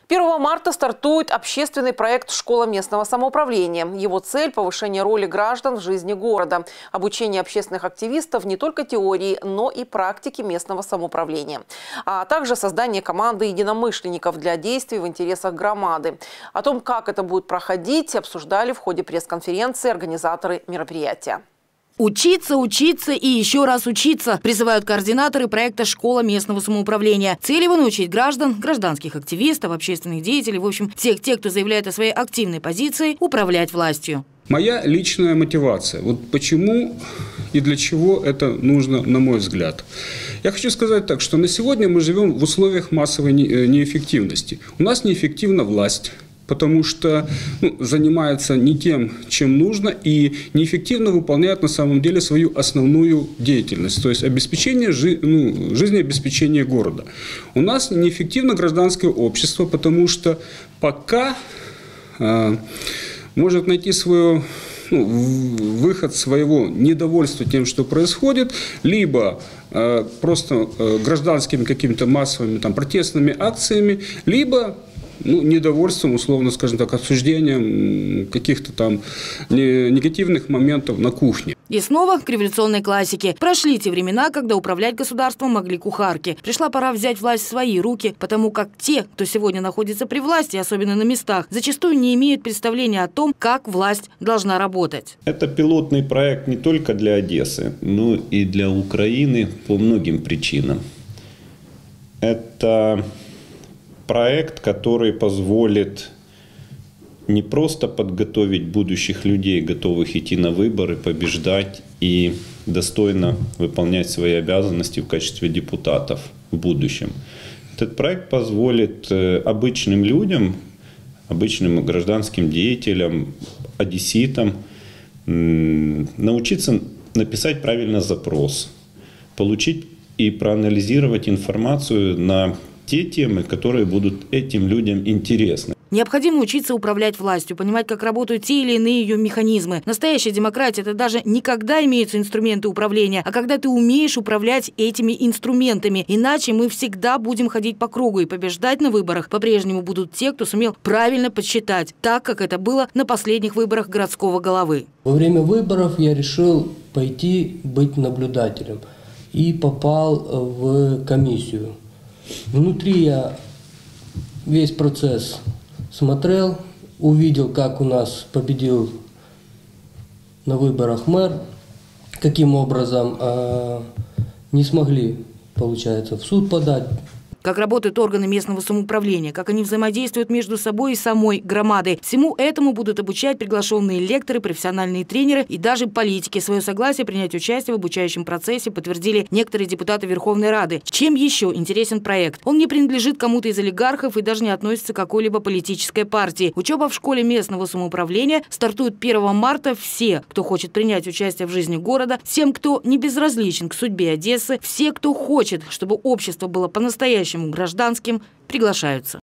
1 марта стартует общественный проект «Школа местного самоуправления». Его цель – повышение роли граждан в жизни города, обучение общественных активистов не только теории, но и практики местного самоуправления, а также создание команды единомышленников для действий в интересах громады. О том, как это будет проходить, обсуждали в ходе пресс-конференции организаторы мероприятия. Учиться, учиться и еще раз учиться, призывают координаторы проекта «Школа местного самоуправления». Цель его – научить граждан, гражданских активистов, общественных деятелей, в общем, всех тех, кто заявляет о своей активной позиции, управлять властью. Моя личная мотивация. Вот почему и для чего это нужно, на мой взгляд. Я хочу сказать так, что на сегодня мы живем в условиях массовой неэффективности. У нас неэффективна власть, потому что занимается не тем, чем нужно, и неэффективно выполняет на самом деле свою основную деятельность, то есть обеспечение, жизнеобеспечение города. У нас неэффективно гражданское общество, потому что пока может найти свой выход своего недовольства тем, что происходит, либо просто гражданскими какими-то массовыми протестными акциями, либо недовольством, условно, скажем так, обсуждением каких-то там негативных моментов на кухне. И снова к революционной классике. Прошли те времена, когда управлять государством могли кухарки. Пришла пора взять власть в свои руки, потому как те, кто сегодня находится при власти, особенно на местах, зачастую не имеют представления о том, как власть должна работать. Это пилотный проект не только для Одессы, но и для Украины по многим причинам. Это проект, который позволит не просто подготовить будущих людей, готовых идти на выборы, побеждать и достойно выполнять свои обязанности в качестве депутатов в будущем. Этот проект позволит обычным людям, обычным гражданским деятелям, одесситам научиться написать правильно запрос, получить и проанализировать информацию на те темы, которые будут этим людям интересны. Необходимо учиться управлять властью, понимать, как работают те или иные ее механизмы. Настоящая демократия – это даже не когда имеются инструменты управления, а когда ты умеешь управлять этими инструментами. Иначе мы всегда будем ходить по кругу, и побеждать на выборах по-прежнему будут те, кто сумел правильно подсчитать, так, как это было на последних выборах городского головы. Во время выборов я решил пойти быть наблюдателем и попал в комиссию. Внутри я весь процесс смотрел, увидел, как у нас победил на выборах мэр, каким образом не смогли, получается, в суд подать. Как работают органы местного самоуправления, как они взаимодействуют между собой и самой громадой. Всему этому будут обучать приглашенные лекторы, профессиональные тренеры и даже политики. Свое согласие принять участие в обучающем процессе подтвердили некоторые депутаты Верховной Рады. Чем еще интересен проект? Он не принадлежит кому-то из олигархов и даже не относится к какой-либо политической партии. Учеба в школе местного самоуправления стартует 1 марта. Все, кто хочет принять участие в жизни города, всем, кто не безразличен к судьбе Одессы, все, кто хочет, чтобы общество было по-настоящему гражданским, приглашаются.